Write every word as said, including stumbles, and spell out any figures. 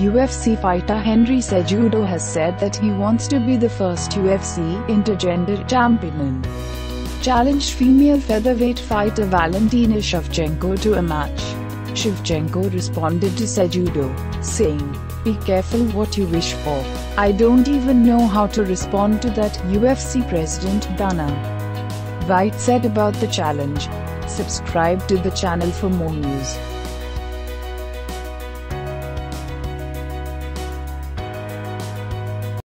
U F C fighter Henry Cejudo has said that he wants to be the first U F C intergender champion. Challenged female featherweight fighter Valentina Shevchenko to a match. Shevchenko responded to Cejudo, saying, "Be careful what you wish for. I don't even know how to respond to that," U F C President Dana White said about the challenge. Subscribe to the channel for more news.